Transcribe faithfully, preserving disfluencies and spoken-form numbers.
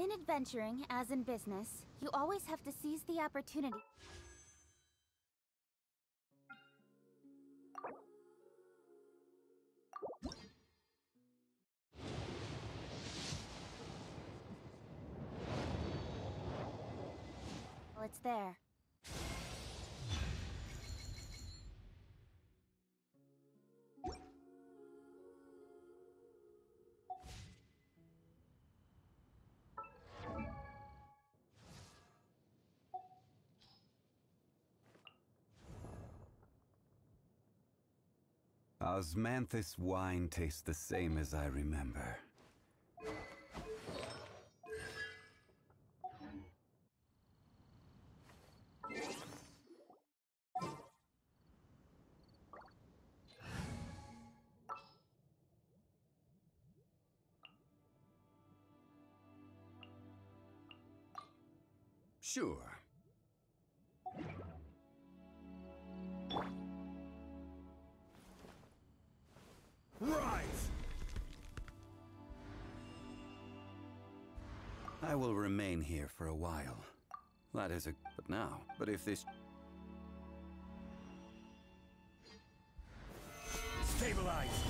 In adventuring, as in business, you always have to seize the opportunity. Well, it's there. Osmanthus wine tastes the same as I remember. Sure. Right! I will remain here for a while. That is a... but now, but if this... Stabilize!